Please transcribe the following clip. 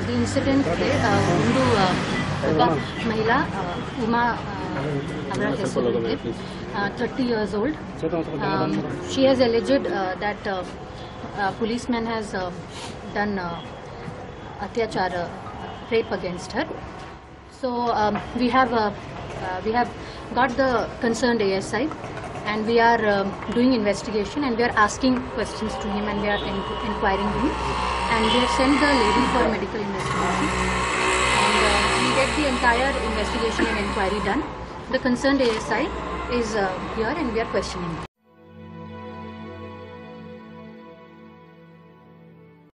the incident ಒಂದು ಒಬ್ಬ ಮಹಿಳಾ ಉಮಾ ಅವರ ಹೆಸರಿದೆ 30 years old. She has alleged that a policeman has done atyachar, rape against her. So we have got the concerned ASI and we are doing investigation and we are asking questions to him and we are inquiring him, and we have sent the lady for medical investigation and we get the entire investigation and inquiry done. The concerned ASI is here and we are questioning him.